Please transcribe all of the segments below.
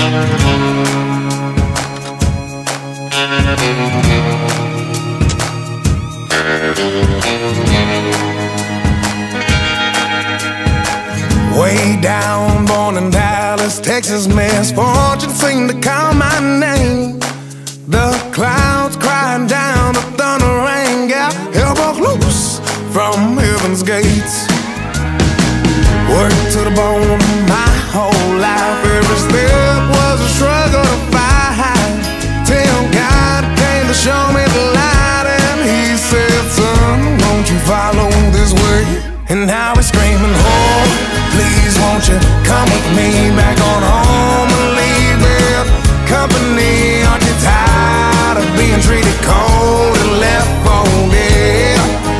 Way down, born in Dallas, Texas, misfortune seemed to call my name. The clouds crying down, the thunder rain got elbows loose from heaven's gates. Worked to the bone my whole life, every step was a struggle to fight, till God came to show me the light, and he said, son, won't you follow this way? And now he's screaming, oh, please won't you come with me back on home and leave with company? Aren't you tired of being treated cold and left for dead?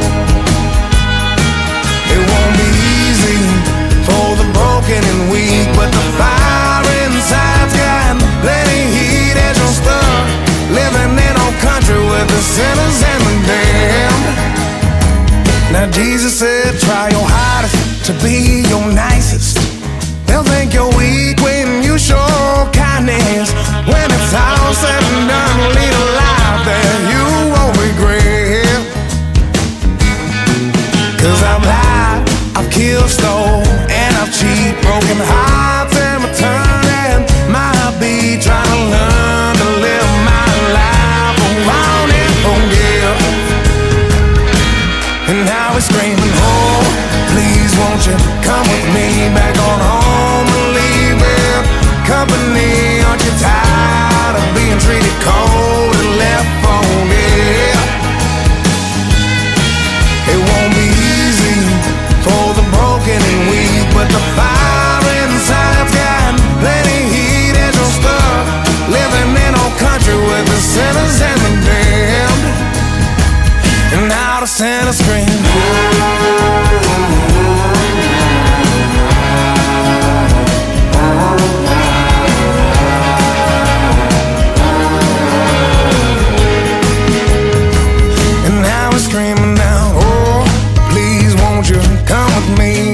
It won't be easy for the broken and weak, but the fire inside's got plenty heat as you're stuck living in old country with the sinners and the damned. Now Jesus said, try your hardest to be your nicest. They'll think you're weak when you show kindness. When it's all said and done, lead a life that you won't regret. Cause I've lied, I've killed, stole, and I've cheated, broken hearts and returned, and might be trying to learn to live my life around and forgive. And now we're screaming, oh, please won't you come with me back on home and leave with company? Aren't you tired of being treated cold and left for dead? It won't be easy for the broken and weak, but the fire inside's got plenty heat as you're stuck living in old country with the sinners and the damned. And now the sinners scream, and now we're screaming out, oh, please won't you come with me